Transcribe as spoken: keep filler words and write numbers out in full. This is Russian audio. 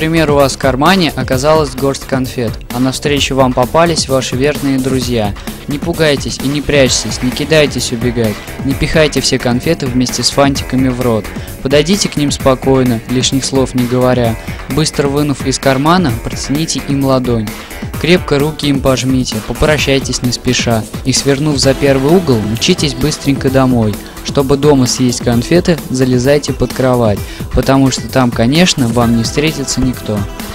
например, у вас в кармане оказалась горсть конфет, а навстречу вам попались ваши верные друзья. Не пугайтесь и не прячьтесь, не кидайтесь убегать, не пихайте все конфеты вместе с фантиками в рот. Подойдите к ним спокойно, лишних слов не говоря. Быстро вынув из кармана, протяните им ладонь. Крепко руки им пожмите, попрощайтесь не спеша и, свернув за первый угол, мчитесь быстренько домой. Чтобы дома съесть конфеты, залезайте под кровать, потому что там, конечно, вам не встретится никто.